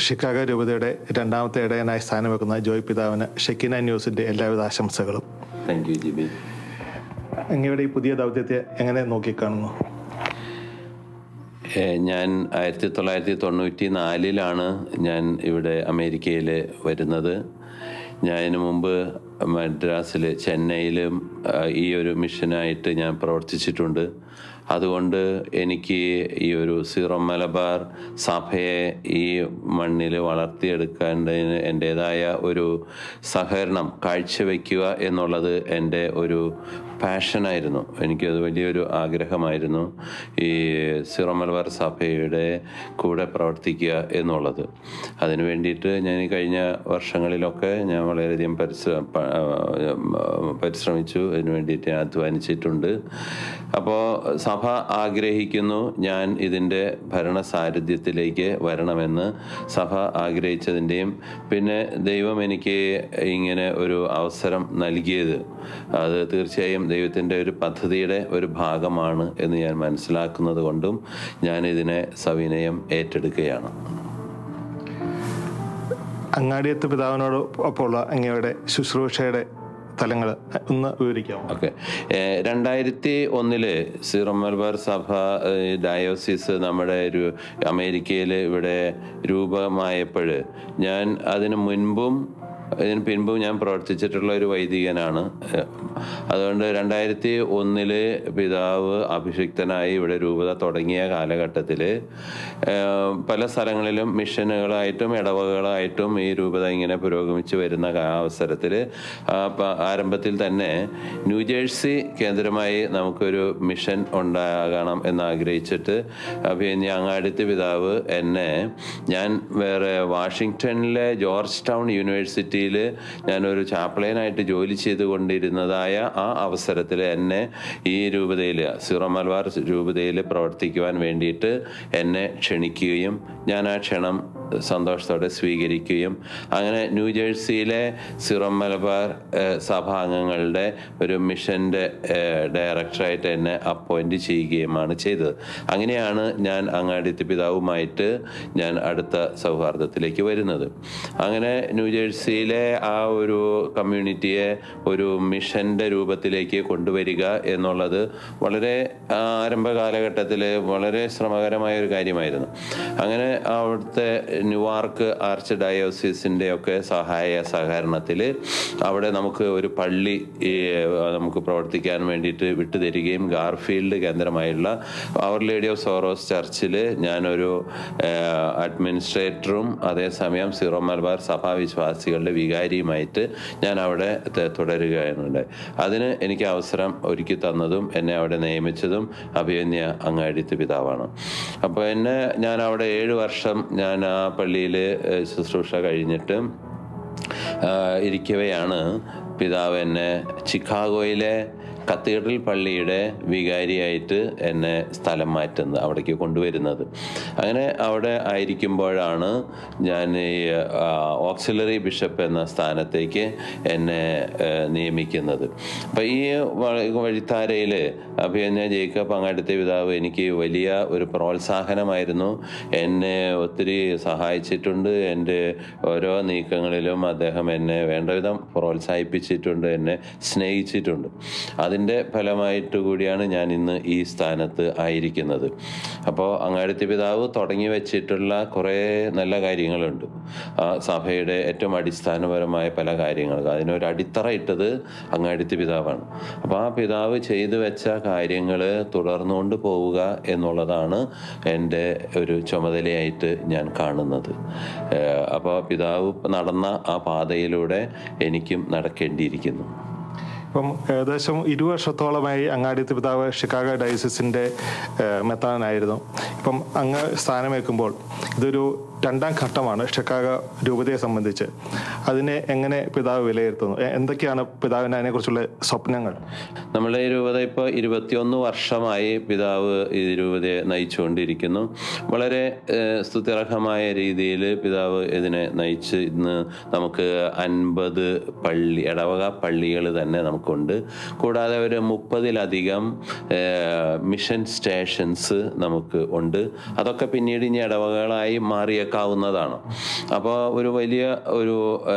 Chicago രൂപതയുടെ രണ്ടാമത്തെ ഇടയനായി സ്ഥാനമെക്കുന്ന ജോയ് പിതാവിന് ഷെക്കിന ന്യൂസിൻ്റെ എല്ലാവിധ ആശംസകളും. Thank you Jibi. അങ്ങയുടെ ഈ പുതിയ ദൗത്യത്തെ എങ്ങനെ നോക്കിക്കാണുന്നു? ഞാൻ 1994 ഞാൻ ഇവിടെ അമേരിക്കയിൽ വരുന്നത്. ഞാൻ ഇതിനു മുമ്പ് മദ്രാസിൽ, ചെന്നൈയിലും ഈ ഒരു മിഷനായിട്ട് ഞാൻ പ്രവർത്തിച്ചിട്ടുണ്ട്. അതുകൊണ്ട് എനിക്ക് ഈ ഒരു സീറോ മലബാർ സഭയെ ഈ മണ്ണിൽ വളർത്തിയെടുക്കേണ്ടതിന് എൻ്റേതായ ഒരു സഹകരണം കാഴ്ചവെക്കുക എന്നുള്ളത് എൻ്റെ ഒരു പാഷനായിരുന്നു. എനിക്കത് വലിയൊരു ആഗ്രഹമായിരുന്നു, ഈ സീറോ മലബാർ സഭയുടെ കൂടെ പ്രവർത്തിക്കുക എന്നുള്ളത്. അതിനു വേണ്ടിയിട്ട് ഞാൻ ഈ കഴിഞ്ഞ വർഷങ്ങളിലൊക്കെ ഞാൻ വളരെയധികം പരിശ്രമിച്ചു. അതിനു വേണ്ടിയിട്ട് ഞാൻ അധ്വാനിച്ചിട്ടുണ്ട്. അപ്പോൾ സഭ ആഗ്രഹിക്കുന്നു ഞാൻ ഇതിൻ്റെ ഭരണസാരഥ്യത്തിലേക്ക് വരണമെന്ന്. സഭ ആഗ്രഹിച്ചതിൻ്റെയും പിന്നെ ദൈവം എനിക്ക് ഇങ്ങനെ ഒരു അവസരം നൽകിയത് അത് തീർച്ചയായും ദൈവത്തിൻ്റെ ഒരു പദ്ധതിയുടെ ഒരു ഭാഗമാണ് എന്ന് ഞാൻ മനസ്സിലാക്കുന്നത് കൊണ്ടും ഞാൻ ഇതിനെ സവിനയം ഏറ്റെടുക്കുകയാണ്. അങ്ങാടിയത്ത് പിതാവിനോട് ഒപ്പമുള്ള അങ്ങയുടെ ശുശ്രൂഷയുടെ തലങ്ങൾ ഒന്ന് വിവരിക്കാമോ? ഓക്കെ. 2001 സീറോ മലബാർ സഭ ഡയോസിസ് നമ്മുടെ അമേരിക്കയിൽ ഇവിടെ രൂപമായപ്പോൾ ഞാൻ അതിനു പിൻപും ഞാൻ പ്രവർത്തിച്ചിട്ടുള്ള ഒരു വൈദികനാണ്. അതുകൊണ്ട് 2001 പിതാവ് അഭിഷിക്തനായി ഇവിടെ രൂപത തുടങ്ങിയ കാലഘട്ടത്തിൽ പല സ്ഥലങ്ങളിലും മിഷനുകളായിട്ടും ഇടവകളായിട്ടും ഈ രൂപത ഇങ്ങനെ പുരോഗമിച്ച് വരുന്ന അവസരത്തിൽ ആരംഭത്തിൽ തന്നെ ന്യൂജേഴ്സി കേന്ദ്രമായി നമുക്കൊരു മിഷൻ ഉണ്ടാകണം എന്നാഗ്രഹിച്ചിട്ട് പിന്നെ അങ്ങാടിത്തെ പിതാവ് എന്നെ ഞാൻ വാഷിങ്ടണിലെ ജോർജ് ടൗൺ യൂണിവേഴ്സിറ്റി ഞാനൊരു ചാപ്ലൈനായിട്ട് ജോലി ചെയ്തുകൊണ്ടിരുന്നതായ ആ അവസരത്തിൽ എന്നെ ഈ രൂപതയിൽ, സീറോ മലബാർ രൂപതയിൽ പ്രവർത്തിക്കുവാൻ വേണ്ടിയിട്ട് എന്നെ ക്ഷണിക്കുകയും ഞാൻ ആ ക്ഷണം സന്തോഷത്തോടെ സ്വീകരിക്കുകയും അങ്ങനെ ന്യൂജേഴ്സിയിലെ സീറോ മലബാർ സഭാംഗങ്ങളുടെ ഒരു മിഷൻ്റെ ഡയറക്ടറായിട്ട് എന്നെ അപ്പോയിൻ്റ് ചെയ്യുകയുമാണ് ചെയ്തത്. അങ്ങനെയാണ് ഞാൻ അങ്ങാടിത്തെ പിതാവുമായിട്ട് ഞാൻ അടുത്ത സൗഹാർദ്ദത്തിലേക്ക് വരുന്നത്. അങ്ങനെ ന്യൂജേഴ്സിയിലെ ആ ഒരു കമ്മ്യൂണിറ്റിയെ ഒരു മിഷൻ്റെ രൂപത്തിലേക്ക് കൊണ്ടുവരിക എന്നുള്ളത് വളരെ ആരംഭ കാലഘട്ടത്തിൽ വളരെ ശ്രമകരമായ ഒരു കാര്യമായിരുന്നു. അങ്ങനെ അവിടുത്തെ ന്യൂവാർക്ക് ആർച്ച് ഡയോസിസിൻ്റെ ഒക്കെ സഹകരണത്തിൽ അവിടെ നമുക്ക് ഒരു പള്ളി നമുക്ക് പ്രവർത്തിക്കാൻ വേണ്ടിയിട്ട് വിട്ടുതരികയും ഗാർഫീൽഡ് കേന്ദ്രമായുള്ള അവർ ലേഡി ഓഫ് സോറോസ് ചർച്ചിൽ ഞാനൊരു അഡ്മിനിസ്ട്രേറ്ററും അതേസമയം സീറോ മലബാർ സഭാവിശ്വാസികളുടെ വികാരിയുമായിട്ട് ഞാൻ അവിടെ തുടരുകയാണുണ്ട്. അതിന് എനിക്ക് അവസരം ഒരുക്കി തന്നതും എന്നെ അവിടെ നിയമിച്ചതും അഭിമന്യ അങ്ങാടിത്തെ പിതാവാണ്. അപ്പോൾ ഞാൻ അവിടെ 7 വർഷം ഞാൻ ആ പള്ളിയിൽ ശുശ്രൂഷ കഴിഞ്ഞിട്ട് ഇരിക്കവെയാണ് പിതാവ് എന്നെ ചിക്കാഗോയിലെ കത്തീഡ്രൽ പള്ളിയുടെ വികാരിയായിട്ട് എന്നെ സ്ഥലം മാറ്റുന്നത്, അവിടേക്ക് കൊണ്ടുവരുന്നത്. അങ്ങനെ അവിടെ ആയിരിക്കുമ്പോഴാണ് ഞാൻ ഈ ഓക്സിലറി ബിഷപ്പ് എന്ന സ്ഥാനത്തേക്ക് എന്നെ നിയമിക്കുന്നത്. അപ്പം ഈ വഴിത്താരയിൽ അഭിമന്യ ജേക്കബ് അങ്ങാടിത്തെ പിതാവ് എനിക്ക് വലിയ ഒരു പ്രോത്സാഹനമായിരുന്നു. എന്നെ ഒത്തിരി സഹായിച്ചിട്ടുണ്ട്. എൻ്റെ ഓരോ നീക്കങ്ങളിലും അദ്ദേഹം എന്നെ വേണ്ടവിധം പ്രോത്സാഹിപ്പിച്ചിട്ടുണ്ട്, എന്നെ സ്നേഹിച്ചിട്ടുണ്ട്. അതിൻ്റെ ഫലമായിട്ട് കൂടിയാണ് ഞാൻ ഇന്ന് ഈ സ്ഥാനത്ത് ആയിരിക്കുന്നത്. അപ്പോൾ അങ്ങാടിത്തെ പിതാവ് തുടങ്ങി വെച്ചിട്ടുള്ള കുറേ നല്ല കാര്യങ്ങളുണ്ട്. ആ സഭയുടെ ഏറ്റവും അടിസ്ഥാനപരമായ പല കാര്യങ്ങൾക്ക് അതിനൊരു അടിത്തറ ഇട്ടത് അങ്ങാടിത്തെ പിതാവാണ്. അപ്പോൾ ആ പിതാവ് ചെയ്തു വെച്ച കാര്യങ്ങൾ തുടർന്നുകൊണ്ട് പോവുക എന്നുള്ളതാണ് എൻ്റെ ഒരു ചുമതലയായിട്ട് ഞാൻ കാണുന്നത്. അപ്പോൾ പിതാവ് നടന്ന ആ പാതയിലൂടെ എനിക്കും നടക്കേണ്ടിയിരിക്കുന്നു. ഇപ്പം ഏകദേശം 20 വർഷത്തോളമായി അങ്ങാടിത്തെ പിതാവ് ഷിക്കാഗോ ഡയോസിസിൻ്റെ മെത്രാനായിരുന്നു. ഇപ്പം അങ്ങ് സ്ഥാനമേൽക്കുമ്പോൾ ഇതൊരു 2ാം ഘട്ടമാണ് ഷിക്കാഗോ രൂപതയെ സംബന്ധിച്ച്. അതിനെ എങ്ങനെ പിതാവ് വിലയിരുത്തുന്നു? എന്തൊക്കെയാണ് പിതാവിന് അതിനെക്കുറിച്ചുള്ള സ്വപ്നങ്ങൾ? നമ്മുടെ രൂപത ഇപ്പോൾ 21 വർഷമായി പിതാവ് ഈ രൂപതയെ നയിച്ചുകൊണ്ടിരിക്കുന്നു. വളരെ സ്തുത്യർഹമായ രീതിയിൽ പിതാവ് ഇതിനെ നയിച്ച് ഇന്ന് നമുക്ക് 50 ഇടവക പള്ളികൾ തന്നെ നമുക്കുണ്ട്. കൂടാതെ ഒരു 30-ലധികം മിഷൻ സ്റ്റേഷൻസ് നമുക്ക് ഉണ്ട്. അതൊക്കെ പിന്നീട് ഇനി ഇടവകളായി മാറിയ കരുതിയേക്കാവുന്നതാണ്. അപ്പോൾ ഒരു വലിയ ഒരു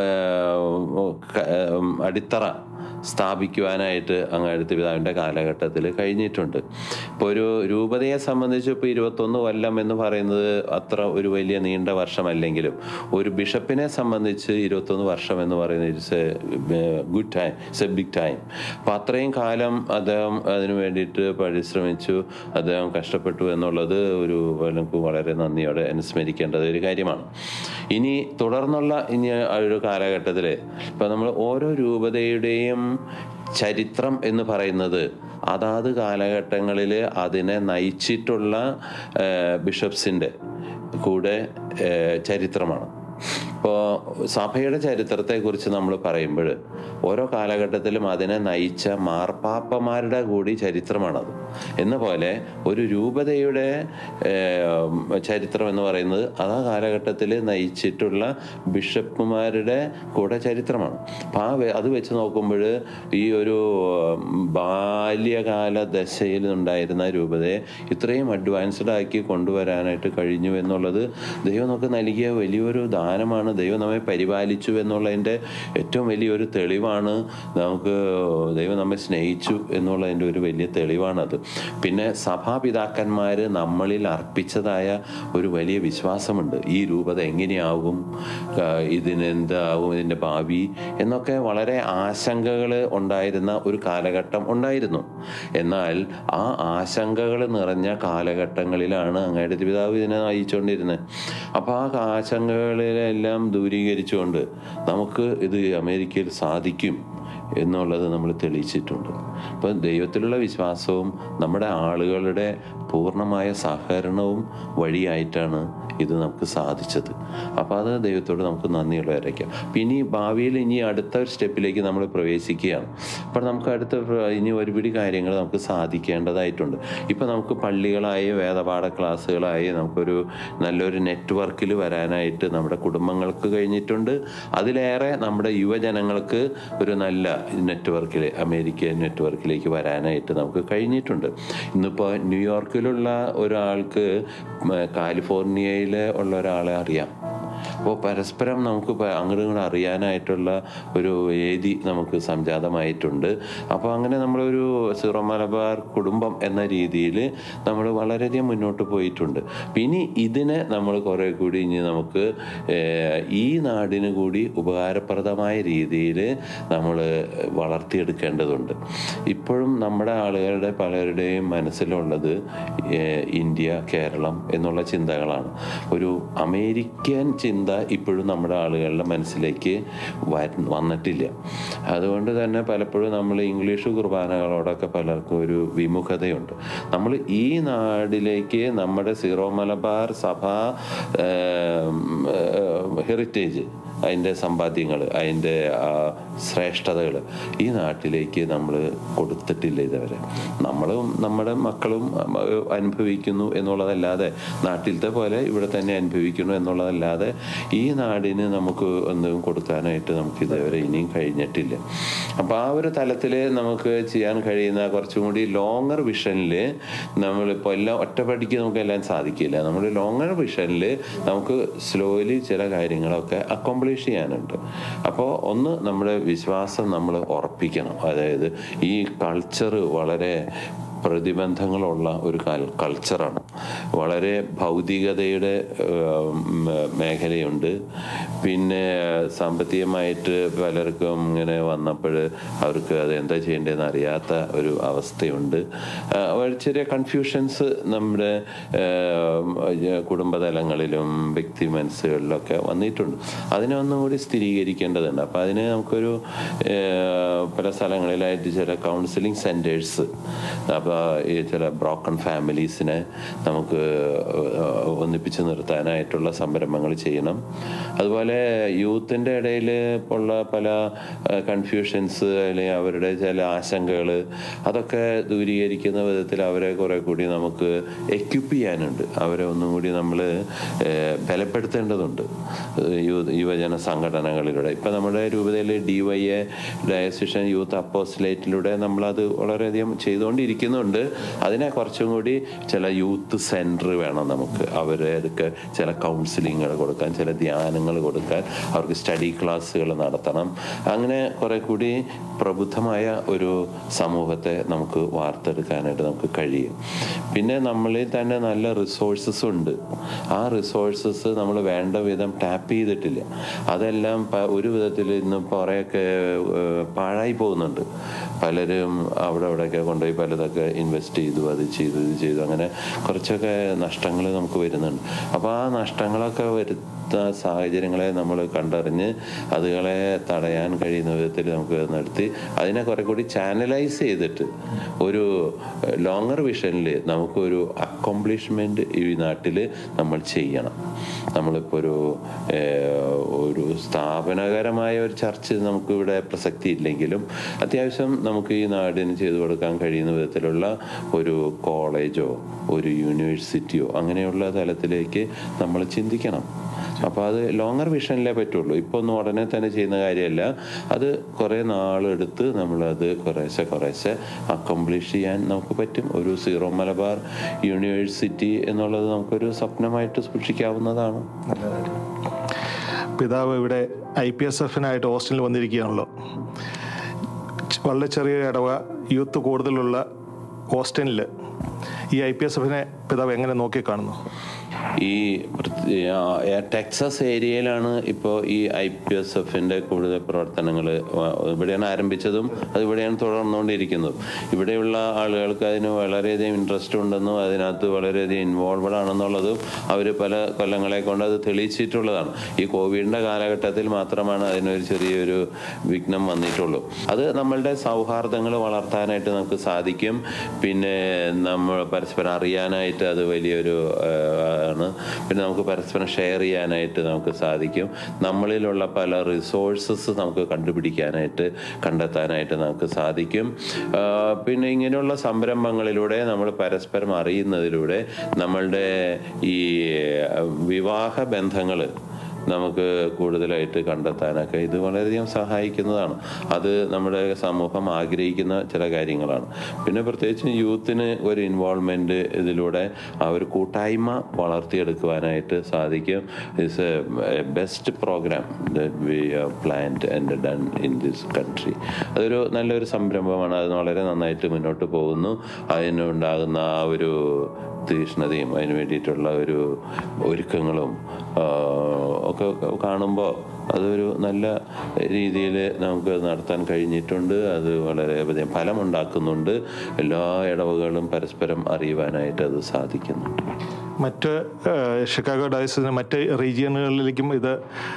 അടിത്തറ സ്ഥാപിക്കുവാനായിട്ട് അങ്ങാടിത്തെ പിതാവിൻ്റെ കാലഘട്ടത്തിൽ കഴിഞ്ഞിട്ടുണ്ട്. ഇപ്പോൾ ഒരു രൂപതയെ സംബന്ധിച്ച് ഇപ്പോൾ 21 കൊല്ലം എന്ന് പറയുന്നത് അത്ര ഒരു വലിയ നീണ്ട വർഷമല്ലെങ്കിലും ഒരു ബിഷപ്പിനെ സംബന്ധിച്ച് 21 വർഷം എന്ന് പറയുന്നത് it's a good time, it's a big time. അപ്പോൾ അത്രയും കാലം അദ്ദേഹം അതിനു വേണ്ടിയിട്ട് പരിശ്രമിച്ചു, അദ്ദേഹം കഷ്ടപ്പെട്ടു എന്നുള്ളത് നമുക്ക് വളരെ നന്ദിയോടെ അനുസ്മരിക്കേണ്ടത് ഒരു കാര്യമാണ്. ഇനി തുടർന്നുള്ള ഒരു കാലഘട്ടത്തിൽ ഇപ്പോൾ നമ്മൾ ഓരോ രൂപതയുടെയും ചരിത്രം എന്ന് പറയുന്നത് അതാത് കാലഘട്ടങ്ങളിൽ അതിനെ നയിച്ചിട്ടുള്ള ബിഷപ്സിൻ്റെ കൂടെ ചരിത്രമാണ്. ഇപ്പോൾ സഭയുടെ ചരിത്രത്തെക്കുറിച്ച് നമ്മൾ പറയുമ്പോൾ ഓരോ കാലഘട്ടത്തിലും അതിനെ നയിച്ച മാർപ്പാപ്പമാരുടെ കൂടി ചരിത്രമാണത്. എന്ന പോലെ ഒരു രൂപതയുടെ ചരിത്രം എന്ന് പറയുന്നത് ആ കാലഘട്ടത്തിൽ നയിച്ചിട്ടുള്ള ബിഷപ്പുമാരുടെ കൂടെ ചരിത്രമാണ്. അപ്പം അത് വെച്ച് നോക്കുമ്പോൾ ഈ ഒരു ബാല്യകാല ദശയിൽ ഉണ്ടായിരുന്ന രൂപതയെ ഇത്രയും അഡ്വാൻസ്ഡ് ആക്കി കൊണ്ടുവരാനായിട്ട് കഴിഞ്ഞു എന്നുള്ളത് ദൈവം നമുക്ക് നൽകിയ വലിയൊരു ദാനമാണ്. ദൈവം നമ്മെ പരിപാലിച്ചു എന്നുള്ളതിൻ്റെ ഏറ്റവും വലിയൊരു തെളിവാണ്. ദൈവം നമ്മെ സ്നേഹിച്ചു എന്നുള്ളതിൻ്റെ ഒരു വലിയ തെളിവാണത്. പിന്നെ സഭാപിതാക്കന്മാർ നമ്മളിൽ അർപ്പിച്ചതായ ഒരു വലിയ വിശ്വാസമുണ്ട്. ഈ രൂപത എങ്ങനെയാകും, ഇതിനെന്താവും, ഇതിൻ്റെ ഭാവി എന്നൊക്കെ വളരെ ആശങ്കകൾ ഉണ്ടായിരുന്ന ഒരു കാലഘട്ടം ഉണ്ടായിരുന്നു. എന്നാൽ ആ ആശങ്കകൾ നിറഞ്ഞ കാലഘട്ടങ്ങളിലാണ് അങ്ങയുടെ പിതാവ് ഇതിനെ നയിച്ചുകൊണ്ടിരുന്നത്. അപ്പോൾ ആ ആശങ്കകളിലെല്ലാം ദൂരീകരിച്ചുകൊണ്ട് നമുക്ക് ഇത് അമേരിക്കയിൽ സാധിക്കും എന്നുള്ളത് നമ്മൾ തെളിയിച്ചിട്ടുണ്ട്. അപ്പം ദൈവത്തിലുള്ള വിശ്വാസവും നമ്മുടെ ആളുകളുടെ പൂർണ്ണമായ സഹകരണവും വഴിയായിട്ടാണ് ഇത് നമുക്ക് സാധിച്ചത്. അപ്പോൾ അത് ദൈവത്തോട് നമുക്ക് നന്ദിയുള്ളവരായിരിക്കാം. പിന്നെ ഭാവിയിൽ ഇനി അടുത്ത ഒരു സ്റ്റെപ്പിലേക്ക് നമ്മൾ പ്രവേശിക്കുകയാണ്. അപ്പോൾ നമുക്ക് ഇനി ഒരുപിടി കാര്യങ്ങൾ നമുക്ക് സാധിക്കേണ്ടതായിട്ടുണ്ട്. ഇപ്പം നമുക്ക് പള്ളികളായി, വേദപാഠ ക്ലാസ്സുകളായി നമുക്കൊരു നല്ലൊരു നെറ്റ്വർക്കിൽ വരാനായിട്ട് നമ്മുടെ കുടുംബങ്ങൾക്ക് കഴിഞ്ഞിട്ടുണ്ട്. അതിലേറെ നമ്മുടെ യുവജനങ്ങൾക്ക് ഒരു നല്ല നെറ്റ്വർക്കിൽ, അമേരിക്കൻ നെറ്റ്വർക്കിലേക്ക് വരാനായിട്ട് നമുക്ക് കഴിഞ്ഞിട്ടുണ്ട്. ഇന്നിപ്പോൾ ന്യൂയോർക്കിലുള്ള ഒരാൾക്ക് കാലിഫോർണിയയിൽ ഉള്ള ഒരാളെ അറിയാം. അപ്പോൾ പരസ്പരം നമുക്ക് അങ്ങോട്ടും ഇങ്ങോട്ടും അറിയാനായിട്ടുള്ള ഒരു വേദി നമുക്ക് സംജാതമായിട്ടുണ്ട്. അപ്പോൾ അങ്ങനെ നമ്മളൊരു സീറോ മലബാർ കുടുംബം എന്ന രീതിയിൽ നമ്മൾ വളരെയധികം മുന്നോട്ട് പോയിട്ടുണ്ട്. പിന്നെ ഇതിനെ നമ്മൾ കുറേ കൂടി ഇനി നമുക്ക് ഈ നാടിന് കൂടി ഉപകാരപ്രദമായ രീതിയിൽ നമ്മൾ വളർത്തിയെടുക്കേണ്ടതുണ്ട്. ഇപ്പോഴും നമ്മുടെ ആളുകളുടെ പലരുടെയും മനസ്സിലുള്ളത് ഇന്ത്യ, കേരളം എന്നുള്ള ചിന്തകളാണ്. ഒരു അമേരിക്കൻ ചിന്ത ഇപ്പോഴും നമ്മുടെ ആളുകളുടെ മനസ്സിലേക്ക് വന്നിട്ടില്ല. അതുകൊണ്ട് തന്നെ പലപ്പോഴും നമ്മൾ ഇംഗ്ലീഷ് കുർബാനകളോടൊക്കെ പലർക്കും ഒരു വിമുഖതയുണ്ട്. നമ്മൾ ഈ നാടിലേക്ക് നമ്മുടെ സീറോ മലബാർ സഭ ഹെറിറ്റേജ്, അതിൻ്റെ സമ്പാദ്യങ്ങൾ, അതിൻ്റെ ശ്രേഷ്ഠതകൾ ഈ നാട്ടിലേക്ക് നമ്മൾ കൊടുത്തിട്ടില്ല ഇതുവരെ. നമ്മളും നമ്മുടെ മക്കളും അനുഭവിക്കുന്നു എന്നുള്ളതല്ലാതെ, നാട്ടിലത്തെ പോലെ ഇവിടെ തന്നെ അനുഭവിക്കുന്നു എന്നുള്ളതല്ലാതെ ഈ നാടിന് നമുക്ക് ഒന്നും കൊടുക്കാനായിട്ട് നമുക്ക് ഇതുവരെ ഇനിയും കഴിഞ്ഞിട്ടില്ല. അപ്പോൾ ആ ഒരു തലത്തിൽ നമുക്ക് ചെയ്യാൻ കഴിയുന്ന കുറച്ചും കൂടി ലോങ്ങർ വിഷനിൽ, നമ്മളിപ്പോൾ എല്ലാം ഒറ്റപ്പടിക്ക് നമുക്കെല്ലാം സാധിക്കില്ല. നമ്മൾ ലോങ്ങർ വിഷനിൽ നമുക്ക് സ്ലോലി ചില കാര്യങ്ങളൊക്കെ അക്കോംപ്ലിഷ് ചെയ്യാനുണ്ട്. അപ്പോൾ ഒന്ന്, നമ്മുടെ വിശ്വാസം നമ്മൾ ഉറപ്പിക്കണം. അതായത് ഈ കൾച്ചർ വളരെ പ്രതിബന്ധങ്ങളുള്ള ഒരു കൾച്ചറാണ്. വളരെ ഭൗതികതയുടെ മേഖലയുണ്ട്. പിന്നെ സാമ്പത്തികമായിട്ട് പലർക്കും ഇങ്ങനെ വന്നപ്പോൾ അവർക്ക് അത് എന്താ ചെയ്യേണ്ടതെന്ന് അറിയാത്ത ഒരു അവസ്ഥയുണ്ട്. ചെറിയ കൺഫ്യൂഷൻസ് നമ്മുടെ കുടുംബതലങ്ങളിലും വ്യക്തി മനസ്സുകളിലൊക്കെ വന്നിട്ടുണ്ട്. അതിനെ ഒന്നും കൂടി സ്ഥിരീകരിക്കേണ്ടതുണ്ട്. അപ്പോൾ അതിന് നമുക്കൊരു പല സ്ഥലങ്ങളിലായിട്ട് ചില കൗൺസിലിംഗ് സെൻറ്റേഴ്സ്, അപ്പോൾ ഈ ചില ബ്രോക്കൺ ഫാമിലീസിനെ നമുക്ക് ഒന്നിപ്പിച്ച് നിർത്താനായിട്ടുള്ള സംരംഭങ്ങൾ ചെയ്യണം. അതുപോലെ യൂത്തിൻ്റെ ഇടയിൽ ഉള്ള പല കൺഫ്യൂഷൻസ് അല്ലെങ്കിൽ അവരുടെ ചില ആശങ്കകൾ, അതൊക്കെ ദൂരീകരിക്കുന്ന വിധത്തിൽ അവരെ കുറെ കൂടി നമുക്ക് എക്യുപ്പ് ചെയ്യാനുണ്ട്. അവരെ ഒന്നും കൂടി നമ്മൾ ബലപ്പെടുത്തേണ്ടതുണ്ട് യുവജന സംഘടനകളിലൂടെ. ഇപ്പം നമ്മുടെ രൂപതയിൽ DYA, ഡയസിഷൻ യൂത്ത് അപ്പോസ്റ്റലേറ്റിലൂടെ നമ്മളത് വളരെയധികം ചെയ്തുകൊണ്ടിരിക്കുന്നുണ്ട്. ചെയ്യുന്നുണ്ട്. അതിനെ കുറച്ചും കൂടി ചില യൂത്ത് സെൻറ്റർ വേണം നമുക്ക്. അവർക്ക് ചില കൗൺസിലിങ്ങുകൾ കൊടുക്കാൻ, ചില ധ്യാനങ്ങൾ കൊടുക്കാൻ, അവർക്ക് സ്റ്റഡി ക്ലാസ്സുകൾ നടത്തണം. അങ്ങനെ കുറെ കൂടി പ്രബുദ്ധമായ ഒരു സമൂഹത്തെ നമുക്ക് വാർത്തെടുക്കാനായിട്ട് നമുക്ക് കഴിയും. പിന്നെ നമ്മളിൽ തന്നെ നല്ല റിസോഴ്സസ് ഉണ്ട്. ആ റിസോഴ്സസ് നമ്മൾ വേണ്ട വിധം ടാപ്പ് ചെയ്തിട്ടില്ല. അതെല്ലാം ഒരു വിധത്തിൽ ഇന്ന് കുറേയൊക്കെ പാഴായി പോകുന്നുണ്ട്. പലരും അവിടെയൊക്കെ കൊണ്ടുപോയി പലതൊക്കെ ഇൻവെസ്റ്റ് ചെയ്തു, അത് ചെയ്തു, ഇത് ചെയ്തു, അങ്ങനെ കുറച്ചൊക്കെ നഷ്ടങ്ങൾ നമുക്ക് വരുന്നുണ്ട്. അപ്പോൾ ആ നഷ്ടങ്ങളൊക്കെ വരുന്ന സാഹചര്യങ്ങളെ നമ്മൾ കണ്ടറിഞ്ഞ് അതുകളെ തടയാൻ കഴിയുന്ന വിധത്തിൽ നമുക്ക് നടത്തി അതിനെ കുറെ കൂടി ചാനലൈസ് ചെയ്തിട്ട് ഒരു ലോങ്ങർ വിഷനിൽ നമുക്കൊരു അക്കോംപ്ലിഷ്മെൻറ്റ് ഈ നാട്ടിൽ നമ്മൾ ചെയ്യണം. നമ്മളിപ്പോൾ ഒരു സ്ഥാപനകരമായ ഒരു ചർച്ച നമുക്കിവിടെ പ്രസക്തി ഇല്ലെങ്കിലും അത്യാവശ്യം നമുക്ക് ഈ നാടിന് ചെയ്തു കൊടുക്കാൻ കഴിയുന്ന വിധത്തിലുള്ള ഒരു കോളേജോ ഒരു യൂണിവേഴ്സിറ്റിയോ അങ്ങനെയുള്ള തലത്തിലേക്ക് നമ്മൾ ചിന്തിക്കണം. അപ്പോൾ അത് ലോങ്ങർ വിഷനിലേ പറ്റുള്ളൂ. ഇപ്പോൾ ഒന്നും ഉടനെ തന്നെ ചെയ്യുന്ന കാര്യമല്ല. അത് കുറേ നാളെടുത്ത് നമ്മളത് കുറേശ്ശെ അക്കംപ്ലിഷ് ചെയ്യാൻ നമുക്ക് പറ്റും. ഒരു സീറോ മലബാർ യൂണിവേഴ്സിറ്റി എന്നുള്ളത് നമുക്കൊരു സ്വപ്നമായിട്ട് സൂക്ഷിക്കാവുന്നതാണ്. പിതാവ് ഇവിടെ IPSFനായിട്ട് ഹോസ്റ്റലിൽ വന്നിരിക്കുകയാണല്ലോ. വളരെ ചെറിയ ഇടവ യൂത്ത് കൂടുതലുള്ള ഹോസ്റ്റലിൽ ഈ IPSFനെ പിതാവ് എങ്ങനെ നോക്കിക്കാണുന്നു? ഈ ടെക്സസ് ഏരിയയിലാണ് ഇപ്പോൾ ഈ IPSFൻ്റെ കൂടുതൽ പ്രവർത്തനങ്ങൾ. ഇവിടെയാണ് ആരംഭിച്ചതും അതിവിടെയാണ് തുടർന്നുകൊണ്ടിരിക്കുന്നതും. ഇവിടെയുള്ള ആളുകൾക്ക് അതിന് വളരെയധികം ഇൻട്രസ്റ്റ് ഉണ്ടെന്നും അതിനകത്ത് വളരെയധികം ഇൻവോൾവഡ് ആണെന്നുള്ളതും അവർ പല കൊല്ലങ്ങളെ കൊണ്ട് അത് തെളിയിച്ചിട്ടുള്ളതാണ്. ഈ കോവിഡിൻ്റെ കാലഘട്ടത്തിൽ മാത്രമാണ് അതിനൊരു ചെറിയൊരു വിഘ്നം വന്നിട്ടുള്ളൂ. അത് നമ്മളുടെ സൗഹാർദ്ദങ്ങൾ വളർത്താനായിട്ട് നമുക്ക് സാധിക്കും. പിന്നെ നമ്മൾ പരസ്പരം അറിയാനായിട്ട് അത് വലിയൊരു ആണ്. പിന്നെ നമുക്ക് പരസ്പരം ഷെയർ ചെയ്യാനായിട്ട് നമുക്ക് സാധിക്കും. നമ്മളിലുള്ള പല റിസോഴ്സസ് നമുക്ക് കണ്ടെത്താനായിട്ട് നമുക്ക് സാധിക്കും. പിന്നെ ഇങ്ങനെയുള്ള സംരംഭങ്ങളിലൂടെ നമ്മൾ പരസ്പരം അറിയുന്നതിലൂടെ നമ്മളുടെ ഈ വിവാഹ ബന്ധങ്ങൾ നമുക്ക് കൂടുതലായിട്ട് കണ്ടെത്താനൊക്കെ ഇത് വളരെയധികം സഹായിക്കുന്നതാണ്. അത് നമ്മുടെ സമൂഹം ആഗ്രഹിക്കുന്ന ചില കാര്യങ്ങളാണ്. പിന്നെ പ്രത്യേകിച്ച് യൂത്തിന് ഒരു ഇൻവോൾവ്മെൻറ്റ് ഇതിലൂടെ ആ ഒരു കൂട്ടായ്മ വളർത്തിയെടുക്കുവാനായിട്ട് സാധിക്കും. It's a best program that we have planned and done in this country. അതൊരു നല്ലൊരു സംരംഭമാണ്. അത് വളരെ നന്നായിട്ട് മുന്നോട്ട് പോകുന്നു. അതിനുണ്ടാകുന്ന ആ ഒരു തീഷ്ണതയും അതിന് വേണ്ടിയിട്ടുള്ള ഒരു ഒരുക്കങ്ങളും ഒക്കെ കാണുമ്പോൾ അതൊരു നല്ല രീതിയിൽ നമുക്ക് നടത്താൻ കഴിഞ്ഞിട്ടുണ്ട്. അത് വളരെയധികം ഫലമുണ്ടാക്കുന്നുണ്ട്. എല്ലാ ഇടവകളും പരസ്പരം അറിയുവാനായിട്ട് അത് സാധിക്കുന്നുണ്ട്. മറ്റ് ഷിക്കാഗോ ഡയസിന് മറ്റ് റീജിയനുകളിലേക്കും ഇത്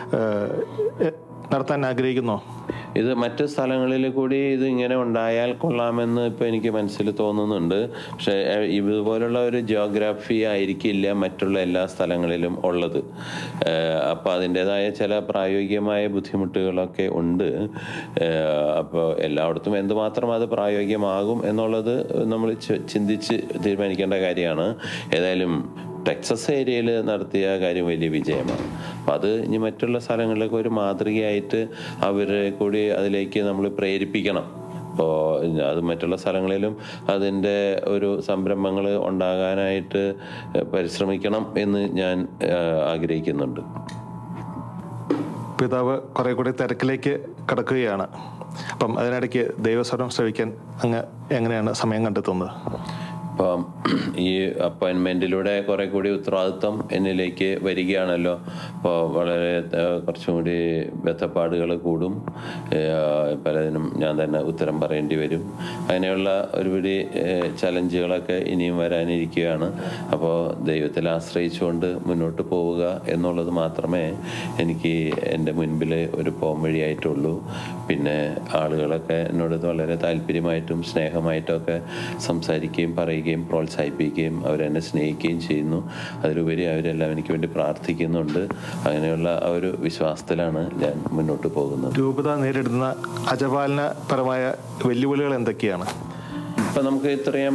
നടത്താൻ ആഗ്രഹിക്കുന്നോ? ഇത് മറ്റ് സ്ഥലങ്ങളിൽ കൂടി ഇത് ഇങ്ങനെ ഉണ്ടായാൽ കൊള്ളാമെന്ന് ഇപ്പോൾ എനിക്ക് മനസ്സിൽ തോന്നുന്നുണ്ട്. പക്ഷേ ഇതുപോലുള്ള ഒരു ജിയോഗ്രാഫി ആയിരിക്കില്ല മറ്റുള്ള എല്ലാ സ്ഥലങ്ങളിലും ഉള്ളത്. അപ്പോൾ അതിൻ്റെതായ ചില പ്രായോഗികമായ ബുദ്ധിമുട്ടുകളൊക്കെ ഉണ്ട്. അപ്പോൾ എല്ലായിടത്തും എന്തുമാത്രം അത് പ്രായോഗികമാകും എന്നുള്ളത് നമ്മൾ ചിന്തിച്ച് തീരുമാനിക്കേണ്ട കാര്യമാണ്. ഏതായാലും ടെക്സസ് ഏരിയയിൽ നടത്തിയ കാര്യം വലിയ വിജയമാണ്. അപ്പം അത് ഇനി മറ്റുള്ള സ്ഥലങ്ങളിലൊക്കെ ഒരു മാതൃകയായിട്ട് അവരെ കൂടി അതിലേക്ക് നമ്മൾ പ്രേരിപ്പിക്കണം. അപ്പോൾ അത് മറ്റുള്ള സ്ഥലങ്ങളിലും അതിൻ്റെ ഒരു സംരംഭങ്ങൾ ഉണ്ടാകാനായിട്ട് പരിശ്രമിക്കണം എന്ന് ഞാൻ ആഗ്രഹിക്കുന്നുണ്ട്. പിതാവ് കുറെ കൂടി തിരക്കിലേക്ക് കടക്കുകയാണ്. അപ്പം അതിനിടയ്ക്ക് ദൈവസ്വരം ശ്രവിക്കാൻ അങ്ങ് എങ്ങനെയാണ് സമയം കണ്ടെത്തുന്നത്? അപ്പം ഈ അപ്പോയിൻമെൻറ്റിലൂടെ കുറെ കൂടി ഉത്തരവാദിത്വം എന്നിലേക്ക് വരികയാണല്ലോ. അപ്പോൾ വളരെ കുറച്ചും കൂടി ബന്ധപ്പാടുകൾ കൂടും. പലതിനും ഞാൻ തന്നെ ഉത്തരം പറയേണ്ടി വരും. അങ്ങനെയുള്ള ഒരുപിടി ചലഞ്ചുകളൊക്കെ ഇനിയും വരാനിരിക്കുകയാണ്. അപ്പോൾ ദൈവത്തിൽ ആശ്രയിച്ചുകൊണ്ട് മുന്നോട്ട് പോവുക എന്നുള്ളത് മാത്രമേ എനിക്ക് എൻ്റെ മുൻപിൽ ഒരു പോംവഴിയായിട്ടുള്ളൂ. പിന്നെ ആളുകളൊക്കെ എന്നോട് വളരെ താല്പര്യമായിട്ടും സ്നേഹമായിട്ടൊക്കെ സംസാരിക്കുകയും പറയുകയും പ്രോത്സാഹിപ്പിക്കുകയും അവരെന്നെ സ്നേഹിക്കുകയും ചെയ്യുന്നു. അതിലുപരി അവരെല്ലാം എനിക്ക് വേണ്ടി പ്രാർത്ഥിക്കുന്നുണ്ട്. അങ്ങനെയുള്ള ആ ഒരു വിശ്വാസത്തിലാണ് ഞാൻ മുന്നോട്ട് പോകുന്നത്. രൂപത നേരിടുന്ന അജപാലനപരമായ വെല്ലുവിളികൾ എന്തൊക്കെയാണ്? ഇപ്പം നമുക്ക് ഇത്രയും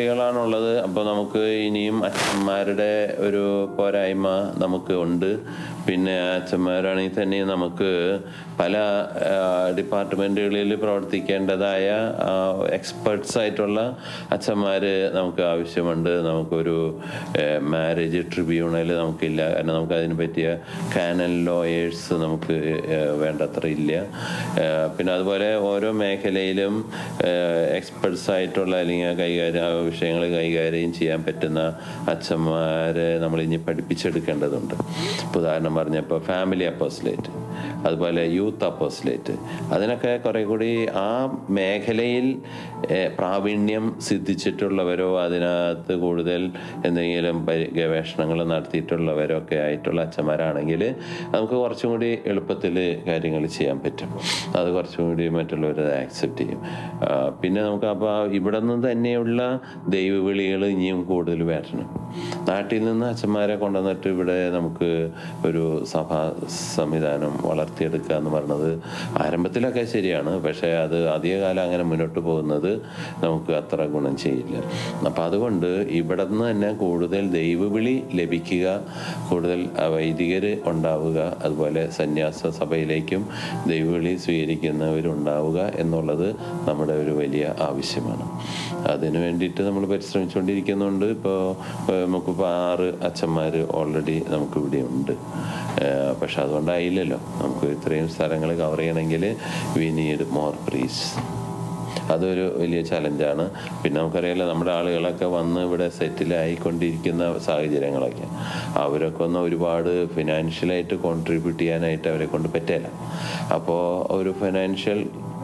പള്ളികളാണുള്ളത്. അപ്പോൾ നമുക്ക് ഇനിയും അച്ഛന്മാരുടെ ഒരു പോരായ്മ നമുക്ക് ഉണ്ട്. പിന്നെ അച്ഛന്മാരാണെങ്കിൽ തന്നെ നമുക്ക് പല ഡിപ്പാർട്ട്മെൻറ്റുകളിൽ പ്രവർത്തിക്കേണ്ടതായ എക്സ്പെർട്സ് ആയിട്ടുള്ള അച്ഛന്മാർ നമുക്ക് ആവശ്യമുണ്ട്. നമുക്കൊരു മാരേജ് ട്രിബ്യൂണൽ നമുക്കില്ല, കാരണം നമുക്ക് അതിന് പറ്റിയ കാനൻ ലോയേഴ്സ് നമുക്ക് വേണ്ടത്ര ഇല്ല. പിന്നെ അതുപോലെ ഓരോ മേഖലയിലും എക്സ്പെർട്സ് ആയിട്ടുള്ള അല്ലെങ്കിൽ വിഷയങ്ങൾ കൈകാര്യം ചെയ്യാൻ പറ്റുന്ന അച്ഛന്മാരെ നമ്മളിനി പഠിപ്പിച്ചെടുക്കേണ്ടതുണ്ട്. ഉദാഹരണം പറഞ്ഞപ്പോൾ ഫാമിലി അപ്പോസ്റ്റലേറ്റ്, അതുപോലെ യൂത്ത് അപ്പോസ്റ്റലേറ്റ്, അതിനൊക്കെ കുറേ കൂടി ആ മേഖലയിൽ പ്രാവീണ്യം സിദ്ധിച്ചിട്ടുള്ളവരോ അതിനകത്ത് കൂടുതൽ എന്തെങ്കിലും ഗവേഷണങ്ങൾ നടത്തിയിട്ടുള്ളവരോ ഒക്കെ ആയിട്ടുള്ള അച്ഛന്മാരാണെങ്കിൽ നമുക്ക് കുറച്ചും കൂടി എളുപ്പത്തിൽ കാര്യങ്ങൾ ചെയ്യാൻ പറ്റും. അത് കുറച്ചും കൂടി മറ്റുള്ളവർ ആക്സെപ്റ്റ് ചെയ്യും. പിന്നെ നമുക്ക് അപ്പോൾ ഇവിടെ നിന്ന് തന്നെയുള്ള ദൈവവിളികൾ ഇനിയും കൂടുതൽ വരണം. നാട്ടിൽ നിന്ന് അച്ഛന്മാരെ കൊണ്ടുവന്നിട്ട് ഇവിടെ നമുക്ക് ഒരു സഭാ സംവിധാനം വളർത്തിയെടുക്കുക എന്ന് പറഞ്ഞത് ആരംഭത്തിലൊക്കെ ശരിയാണ്, പക്ഷേ അത് അധികകാലം അങ്ങനെ മുന്നോട്ട് പോകുന്നത് നമുക്ക് അത്ര ഗുണം ചെയ്യില്ല. അപ്പം അതുകൊണ്ട് ഇവിടെ നിന്ന് തന്നെ കൂടുതൽ ദൈവവിളി ലഭിക്കുക, കൂടുതൽ വൈദികർ ഉണ്ടാവുക, അതുപോലെ സന്യാസ സഭയിലേക്കും ദൈവവിളി സ്വീകരിക്കുന്നവരുണ്ടാവുക എന്നുള്ളത് നമ്മുടെ ഒരു വലിയ ആവശ്യമാണ്. അതിനു വേണ്ടിയിട്ട് നമ്മൾ പരിശ്രമിച്ചുകൊണ്ടിരിക്കുന്നുണ്ട്. ഇപ്പോൾ നമുക്കിപ്പോൾ 6 അച്ഛന്മാർ ഓൾറെഡി നമുക്കിവിടെ ഉണ്ട്. പക്ഷെ അതുകൊണ്ടായില്ലല്ലോ, നമുക്ക് ഇത്രയും സ്ഥലങ്ങൾ കവർ ചെയ്യണമെങ്കിൽ വി നീഡ് മോർ പ്രീസ്. അതൊരു വലിയ ചലഞ്ചാണ്. പിന്നെ നമുക്കറിയാലോ, നമ്മുടെ ആളുകളൊക്കെ വന്ന് ഇവിടെ സെറ്റിലായിക്കൊണ്ടിരിക്കുന്ന സാഹചര്യങ്ങളൊക്കെ, അവരൊക്കെ ഒന്ന് ഒരുപാട് ഫിനാൻഷ്യലായിട്ട് കോൺട്രിബ്യൂട്ട് ചെയ്യാനായിട്ട് അവരെ കൊണ്ട് പറ്റില്ല. അപ്പോൾ ഒരു ഫിനാൻഷ്യൽ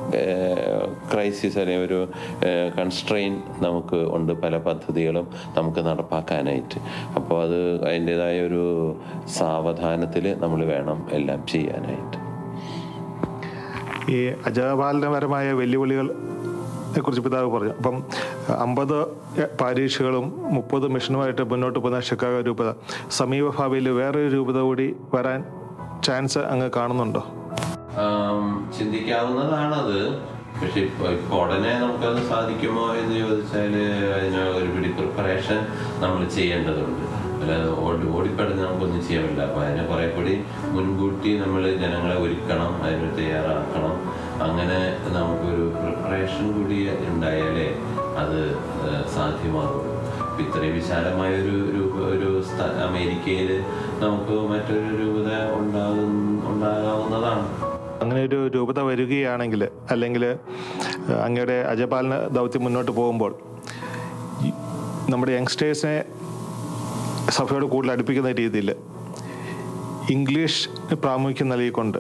ക്രൈസിസ് അല്ലെങ്കിൽ ഒരു കൺസ്ട്രെയിൻ നമുക്ക് ഉണ്ട്, പല പദ്ധതികളും നമുക്ക് നടപ്പാക്കാനായിട്ട്. അപ്പോൾ അത് അതിൻ്റെതായ ഒരു സാവധാനത്തിൽ നമ്മൾ വേണം എല്ലാം ചെയ്യാനായിട്ട്. ഈ അജപാലനപരമായ വെല്ലുവിളികൾ കുറിച്ച് പിതാവ് പറഞ്ഞു. അപ്പം 50 പാരീഷുകളും 30 മിഷനുമായിട്ട് മുന്നോട്ട് പോകുന്ന ഷിക്കാഗോ രൂപത സമീപഭാവിയിൽ വേറൊരു രൂപത കൂടി വരാൻ ചാൻസ് അങ്ങ് കാണുന്നുണ്ടോ? ചിന്തിക്കാവുന്നതാണത്. പക്ഷെ ഇപ്പോൾ ഉടനെ നമുക്കത് സാധിക്കുമോ എന്ന് ചോദിച്ചാൽ അതിന് ഒരുപിടി പ്രിപ്പറേഷൻ നമ്മൾ ചെയ്യേണ്ടതുണ്ട്. അല്ലാതെ ഓടിപ്പടഞ്ഞ് നമുക്കൊന്നും ചെയ്യാൻ പറ്റില്ല. അപ്പോൾ അതിനെ കുറേ കൂടി മുൻകൂട്ടി നമ്മൾ ജനങ്ങളെ ഒരുക്കണം, അതിന് തയ്യാറാക്കണം. അങ്ങനെ നമുക്കൊരു പ്രിപ്പറേഷൻ കൂടി ഉണ്ടായാലേ അത് സാധ്യമാകുള്ളൂ. ഇത്രയും വിശാലമായൊരു അമേരിക്കയിൽ നമുക്ക് മറ്റൊരു രൂപത ഉണ്ടാകാവുന്നതാണ്. അങ്ങനെ ഒരു രൂപത വരികയാണെങ്കിൽ, അല്ലെങ്കിൽ അങ്ങയുടെ അജപാലന ദൗത്യം മുന്നോട്ട് പോകുമ്പോൾ നമ്മുടെ യങ്സ്റ്റേഴ്സിനെ സഭയോട് കൂടുതൽ അടുപ്പിക്കുന്ന രീതിയിൽ ഇംഗ്ലീഷ് പ്രാമുഖ്യം നൽകിക്കൊണ്ട്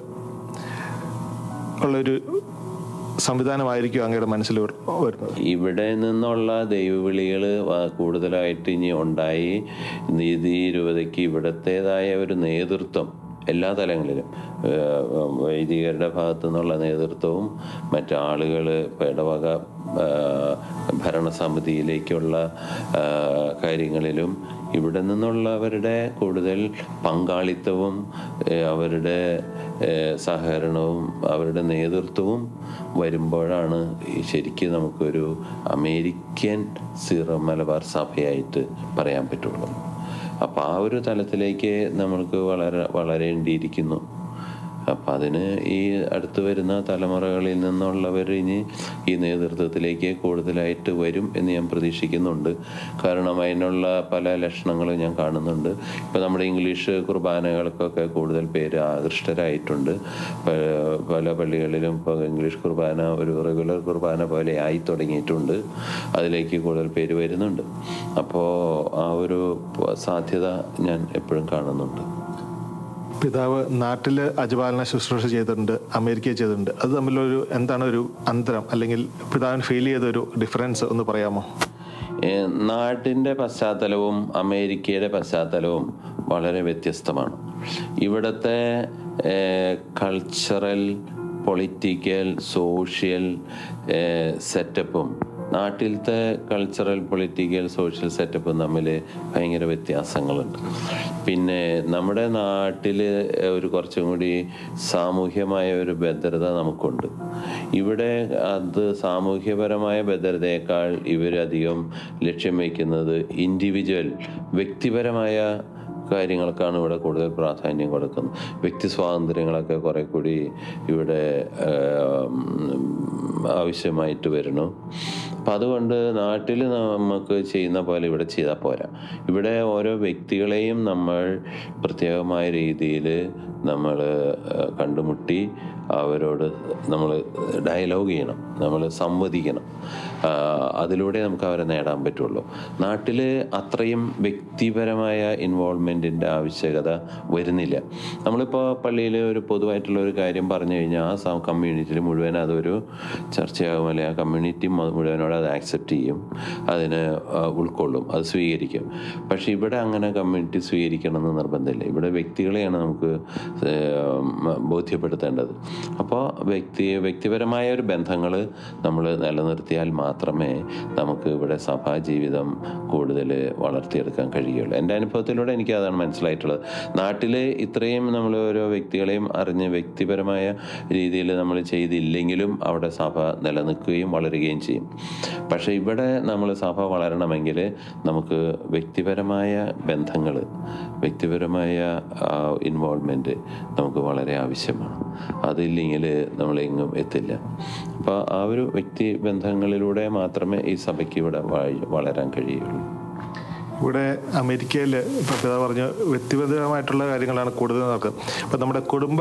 ഉള്ളൊരു സംവിധാനമായിരിക്കും അങ്ങയുടെ മനസ്സിൽ വരുന്നത്. ഇവിടെ നിന്നുള്ള ദൈവവിളികൾ കൂടുതലായിട്ട് ഇനി ഉണ്ടായി ഈ രൂപതയ്ക്ക് ഇവിടത്തേതായ ഒരു നേതൃത്വം എല്ലാ തലങ്ങളിലും, വൈദികരുടെ ഭാഗത്തു നിന്നുള്ള നേതൃത്വവും മറ്റാളുകൾ ഇടവക ഭരണസമിതിയിലേക്കുള്ള കാര്യങ്ങളിലും ഇവിടെ നിന്നുള്ളവരുടെ കൂടുതൽ പങ്കാളിത്തവും അവരുടെ സഹകരണവും അവരുടെ നേതൃത്വവും വരുമ്പോഴാണ് ശരിക്കും നമുക്കൊരു അമേരിക്കൻ സീറോ മലബാർ സഭയായിട്ട് പറയാൻ പറ്റുള്ളൂ. അപ്പം ആ ഒരു തലത്തിലേക്ക് നമ്മൾക്ക് വളരേണ്ടിയിരിക്കുന്നു. അപ്പം അതിന് ഈ അടുത്ത് വരുന്ന തലമുറകളിൽ നിന്നുള്ളവർ ഇനി ഈ നേതൃത്വത്തിലേക്ക് കൂടുതലായിട്ട് വരും എന്ന് ഞാൻ പ്രതീക്ഷിക്കുന്നുണ്ട്. കാരണം അതിനുള്ള പല ലക്ഷണങ്ങളും ഞാൻ കാണുന്നുണ്ട്. ഇപ്പം നമ്മുടെ ഇംഗ്ലീഷ് കുർബാനകൾക്കൊക്കെ കൂടുതൽ പേര് ആകൃഷ്ടരായിട്ടുണ്ട്. പല പള്ളികളിലും ഇപ്പോൾ ഇംഗ്ലീഷ് കുർബാന ഒരു റെഗുലർ കുർബാന പോലെ ആയി തുടങ്ങിയിട്ടുണ്ട്. അതിലേക്ക് കൂടുതൽ പേര് വരുന്നുണ്ട്. അപ്പോൾ ആ ഒരു സാധ്യത ഞാൻ എപ്പോഴും കാണുന്നുണ്ട്. പിതാവ് നാട്ടിൽ അജപാലന ശുശ്രൂഷ ചെയ്തിട്ടുണ്ട്, അമേരിക്കയിൽ ചെയ്തിട്ടുണ്ട്. അത് തമ്മിലൊരു എന്താണ് ഒരു അന്തരം, അല്ലെങ്കിൽ പിതാവിന് ഫീൽ ചെയ്തൊരു ഡിഫറൻസ് ഒന്ന് പറയാമോ? നാട്ടിൻ്റെ പശ്ചാത്തലവും അമേരിക്കയുടെ പശ്ചാത്തലവും വളരെ വ്യത്യസ്തമാണ്. ഇവിടുത്തെ കൾച്ചറൽ, പൊളിറ്റിക്കൽ, സോഷ്യൽ സെറ്റപ്പും നാട്ടിലത്തെ കൾച്ചറൽ, പൊളിറ്റിക്കൽ, സോഷ്യൽ സെറ്റപ്പും തമ്മിൽ ഭയങ്കര വ്യത്യാസങ്ങളുണ്ട്. പിന്നെ നമ്മുടെ നാട്ടിൽ ഒരു കുറച്ചും കൂടി സാമൂഹ്യമായ ഒരു ഭദ്രത നമുക്കുണ്ട്. ഇവിടെ അത് സാമൂഹ്യപരമായ ഭദ്രതയേക്കാൾ ഇവരധികം ലക്ഷ്യം വയ്ക്കുന്നത് വ്യക്തിപരമായ കാര്യങ്ങൾക്കാണ് ഇവിടെ കൂടുതൽ പ്രാധാന്യം കൊടുക്കുന്നത്. വ്യക്തി സ്വാതന്ത്ര്യങ്ങളൊക്കെ കുറെ കൂടി ഇവിടെ ആവശ്യമായിട്ട് വരുന്നു. അപ്പം അതുകൊണ്ട് നാട്ടിൽ നമുക്ക് ചെയ്യുന്ന പോലെ ഇവിടെ ചെയ്താൽ പോരാ. ഇവിടെ ഓരോ വ്യക്തികളെയും നമ്മൾ പ്രത്യേകമായ രീതിയിൽ നമ്മൾ കണ്ടുമുട്ടി അവരോട് നമ്മൾ ഡയലോഗ് ചെയ്യണം, നമ്മൾ സംവദിക്കണം. അതിലൂടെ നമുക്ക് അവരെ നേടാൻ പറ്റുള്ളൂ. നാട്ടിൽ അത്രയും വ്യക്തിപരമായ ഇൻവോൾവ്മെൻറ്റിൻ്റെ ആവശ്യകത വരുന്നില്ല. നമ്മളിപ്പോൾ പള്ളിയിൽ ഒരു പൊതുവായിട്ടുള്ള ഒരു കാര്യം പറഞ്ഞു കഴിഞ്ഞാൽ ആ കമ്മ്യൂണിറ്റിയിൽ മുഴുവൻ അതൊരു ചർച്ചയാകും, അല്ലെങ്കിൽ ആ കമ്മ്യൂണിറ്റി മുഴുവനോട് അത് ആക്സെപ്റ്റ് ചെയ്യും, അതിനെ ഉൾക്കൊള്ളും, അത് സ്വീകരിക്കും. പക്ഷെ ഇവിടെ അങ്ങനെ കമ്മ്യൂണിറ്റി സ്വീകരിക്കണമെന്ന് നിർബന്ധമില്ല. ഇവിടെ വ്യക്തികളെയാണ് നമുക്ക് ബോധ്യപ്പെടുത്തേണ്ടത്. അപ്പോൾ വ്യക്തിപരമായ ഒരു ബന്ധങ്ങൾ നമ്മൾ നിലനിർത്തിയാൽ മാത്രമേ നമുക്ക് ഇവിടെ സഭാ ജീവിതം കൂടുതൽ വളർത്തിയെടുക്കാൻ കഴിയുള്ളൂ. എൻ്റെ അനുഭവത്തിലൂടെ എനിക്ക് അതാണ് മനസ്സിലായിട്ടുള്ളത്. നാട്ടിൽ ഇത്രയും നമ്മൾ ഓരോ വ്യക്തികളെയും അറിഞ്ഞ് വ്യക്തിപരമായ രീതിയിൽ നമ്മൾ ചെയ്തില്ലെങ്കിലും അവിടെ സഭ നിലനിൽക്കുകയും വളരുകയും ചെയ്യും. പക്ഷേ ഇവിടെ നമ്മൾ സഭ വളരണമെങ്കിൽ നമുക്ക് വ്യക്തിപരമായ ബന്ധങ്ങൾ, വ്യക്തിപരമായ ഇൻവോൾവ്മെൻറ്റ് നമുക്ക് വളരെ ആവശ്യമാണ്. അതില്ലെങ്കിൽ നമ്മളെങ്ങും എത്തില്ല. അപ്പോൾ ആ ഒരു വ്യക്തി ബന്ധങ്ങളിലൂടെ മാത്രമേ ഈ സഭയ്ക്ക് ഇവിടെ വളരാൻ കഴിയുള്ളൂ. ഇവിടെ അമേരിക്കയിൽ ഇപ്പോൾ പിതാവ് പറഞ്ഞു വ്യക്തിപരമായിട്ടുള്ള കാര്യങ്ങളാണ് കൂടുതൽ നടക്കുന്നത്. അപ്പം നമ്മുടെ കുടുംബ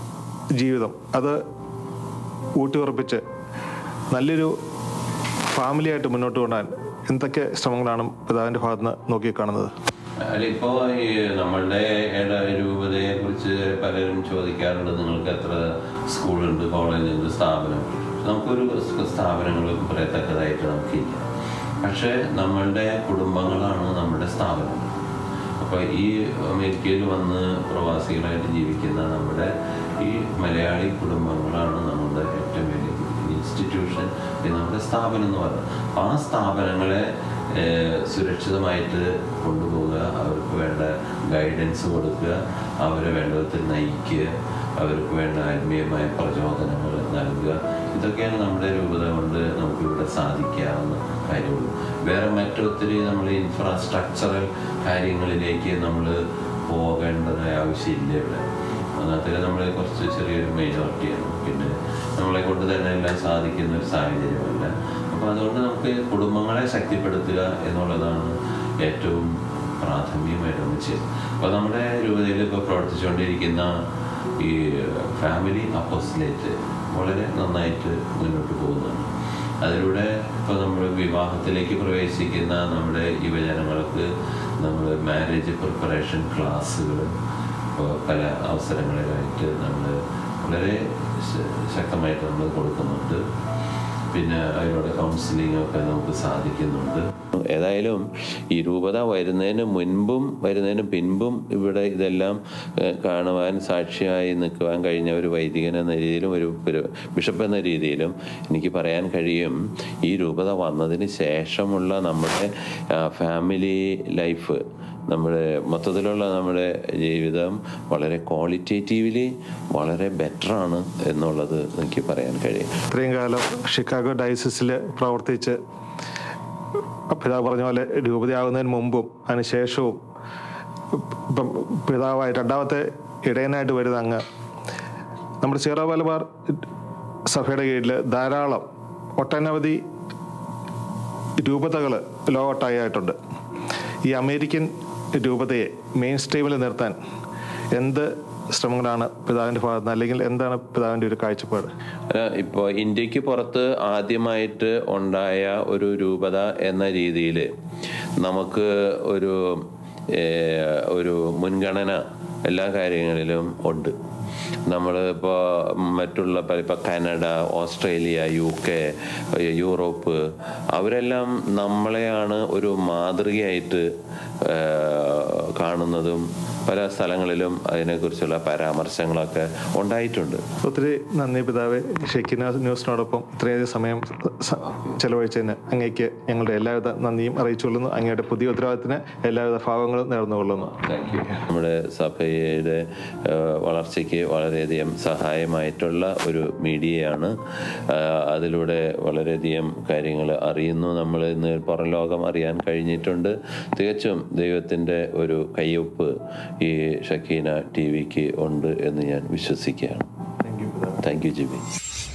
ജീവിതം അത് ഊട്ടിയുറപ്പിച്ച് നല്ലൊരു ഫാമിലിയായിട്ട് മുന്നോട്ട് കൊണ്ടുപോകാൻ എന്തൊക്കെ ശ്രമങ്ങളാണ് പിതാവിൻ്റെ ഭാഗത്ത് നിന്ന് നോക്കിക്കാണുന്നത്? അതിലിപ്പോ ഈ നമ്മളുടെ രൂപതയെ കുറിച്ച് പലരും ചോദിക്കാറുണ്ട്, നിങ്ങൾക്ക് എത്ര സ്കൂളുണ്ട്, കോളേജുണ്ട്, സ്ഥാപനം. നമുക്കൊരു സ്ഥാപനങ്ങളും പറയത്തക്കതായിട്ട് നമുക്കില്ല. പക്ഷെ നമ്മളുടെ കുടുംബങ്ങളാണ് നമ്മുടെ സ്ഥാപനങ്ങൾ. അപ്പോൾ ഈ അമേരിക്കയിൽ വന്ന് പ്രവാസികളായിട്ട് ജീവിക്കുന്ന നമ്മുടെ ഈ മലയാളി കുടുംബങ്ങളാണ് നമ്മുടെ ഏറ്റവും വലിയ ഇൻസ്റ്റിറ്റ്യൂഷൻ, നമ്മുടെ സ്ഥാപനം എന്ന് പറയുന്നത്. അപ്പോൾ ആ സ്ഥാപനങ്ങളെ സുരക്ഷിതമായിട്ട് കൊണ്ടുപോവുക, അവർക്ക് വേണ്ട ഗൈഡൻസ് കൊടുക്കുക, അവരെ വേണ്ട വിധത്തിൽ നയിക്കുക, അവർക്ക് വേണ്ട ആത്മീയമായ പ്രചോദനങ്ങൾ നൽകുക. ഇതൊക്കെയാണ് നമ്മുടെ രൂപത കൊണ്ട് നമുക്കിവിടെ സാധിക്കാവുന്ന കാര്യമുള്ളൂ. വേറെ മറ്റൊത്തിരി നമ്മൾ ഇൻഫ്രാസ്ട്രക്ചറൽ കാര്യങ്ങളിലേക്ക് നമ്മൾ പോകേണ്ടതായ ആവശ്യമില്ല ഇവിടെ. അതിനകത്ത് നമ്മൾ കുറച്ച് ചെറിയൊരു മൈനോറിറ്റിയാണ്. പിന്നെ നമ്മളെ കൊണ്ട് തന്നെ എല്ലാം സാധിക്കുന്ന ഒരു സാഹചര്യമല്ല. അപ്പോൾ അതുകൊണ്ട് നമുക്ക് കുടുംബങ്ങളെ ശക്തിപ്പെടുത്തുക എന്നുള്ളതാണ് ഏറ്റവും പ്രാഥമികമായിട്ട് നമ്മൾ ചെയ്യുന്നത്. അപ്പോൾ നമ്മുടെ രൂപതയിൽ ഇപ്പോൾ പ്രവർത്തിച്ചുകൊണ്ടിരിക്കുന്ന ഈ ഫാമിലി അപ്പോസ്റ്റലേറ്റ് വളരെ നന്നായിട്ട് മുന്നോട്ട് പോകുന്നതാണ്. അതിലൂടെ ഇപ്പോൾ നമ്മൾ വിവാഹത്തിലേക്ക് പ്രവേശിക്കുന്ന നമ്മുടെ യുവജനങ്ങൾക്ക് നമ്മൾ മാരേജ് പ്രിപ്പറേഷൻ ക്ലാസ്സുകൾ ഇപ്പോൾ പല അവസരങ്ങളിലായിട്ട് നമ്മൾ വളരെ ശക്തമായിട്ട് നമ്മൾ കൊടുക്കുന്നുണ്ട്. പിന്നെ അതിലൂടെ കൗൺസിലിംഗ് ഒക്കെ നമുക്ക് സാധിക്കുന്നുണ്ട്. ഏതായാലും ഈ രൂപത വരുന്നതിന് മുൻപും വരുന്നതിന് പിൻപും ഇവിടെ ഇതെല്ലാം കാണുവാൻ സാക്ഷിയായി നിൽക്കുവാൻ കഴിഞ്ഞ ഒരു വൈദികൻ എന്ന രീതിയിലും ഒരു ബിഷപ്പ് എന്ന രീതിയിലും എനിക്ക് പറയാൻ കഴിയും. ഈ രൂപത വന്നതിന് ശേഷമുള്ള നമ്മുടെ ഫാമിലി ലൈഫ്, നമ്മുടെ മൊത്തത്തിലുള്ള നമ്മുടെ ജീവിതം വളരെ ക്വാളിറ്റേറ്റീവ്ലി വളരെ ബെറ്ററാണ് എന്നുള്ളത് എനിക്ക് പറയാൻ കഴിയും. ഇത്രയും കാലം ഷിക്കാഗോ ഡയസിസിൽ പ്രവർത്തിച്ച് പിതാവ് പറഞ്ഞ പോലെ രൂപതയാകുന്നതിന് മുമ്പും അതിനുശേഷവും ഇപ്പം പിതാവായി രണ്ടാമത്തെ ഇടയനായിട്ട് വരുന്ന അങ്ങ് നമ്മുടെ സീറോ മലബാർ സഭയുടെ കീഴിൽ ധാരാളം ഒട്ടനവധി രൂപതകൾ ലോകത്തായിട്ടുണ്ട്. ഈ അമേരിക്കൻ രൂപതയെ മെയിൻ സ്ട്രീമിൽ നിർത്താൻ എന്ത് ശ്രമങ്ങളാണ് പിതാവിൻ്റെ ഭാഗത്ത്, അല്ലെങ്കിൽ എന്താണ് പിതാവിൻ്റെ ഒരു കാഴ്ചപ്പാട്? ഇപ്പോൾ ഇന്ത്യക്ക് പുറത്ത് ആദ്യമായിട്ട് ഉണ്ടായ ഒരു രൂപത എന്ന രീതിയിൽ നമുക്ക് ഒരു മുൻഗണന എല്ലാ കാര്യങ്ങളിലും ഉണ്ട്. നമ്മളിപ്പോൾ മറ്റുള്ള ഇപ്പോൾ കാനഡ, ഓസ്ട്രേലിയ, UK, യൂറോപ്പ്, അവരെല്ലാം നമ്മളെയാണ് ഒരു മാതൃകയായിട്ട് കാണുന്നതും പല സ്ഥലങ്ങളിലും അതിനെക്കുറിച്ചുള്ള പരാമർശങ്ങളൊക്കെ ഉണ്ടായിട്ടുണ്ട്. ഒത്തിരി നന്ദി പിതാവ്. ഷെക്കീന ന്യൂസിനോടൊപ്പം ഇത്രയധികം സമയം ചെലവഴിച്ചതിന് അങ്ങേക്ക് ഞങ്ങളുടെ എല്ലാവിധ നന്ദിയും അറിയിച്ചുകൊള്ളുന്നു. അങ്ങയുടെ പുതിയ ഉത്തരവാദിത്തത്തിന് എല്ലാവിധ ഭാവങ്ങളും നേർന്നുകൊള്ളുന്നു. നമ്മുടെ സഭയുടെ വളർച്ചയ്ക്ക് വളരെയധികം സഹായമായിട്ടുള്ള ഒരു മീഡിയയാണ്. അതിലൂടെ വളരെയധികം കാര്യങ്ങൾ അറിയുന്നു. നമ്മൾ ഇന്ന് പുറം ലോകം അറിയാൻ കഴിഞ്ഞിട്ടുണ്ട്. തികച്ചും ദൈവത്തിൻ്റെ ഒരു കയ്യൊപ്പ് ഈ ഷക്കീന TV-ക്ക് ഉണ്ട് എന്ന് ഞാൻ വിശ്വസിക്കുകയാണ്. Thank you GB.